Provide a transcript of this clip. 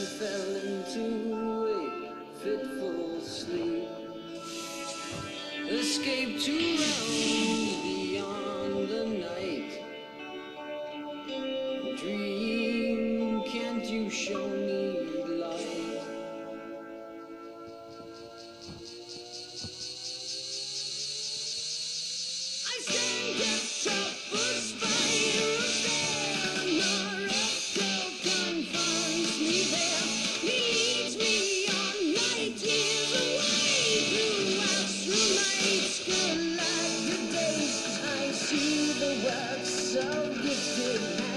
fell into a fitful sleep. Escape to realms beyond the night. Dream, can't you show me light? I stand at top of spirals there. Miracle confronts me there. He leads me on night years away through astral nights, galactic days. I see the works of gifted hands.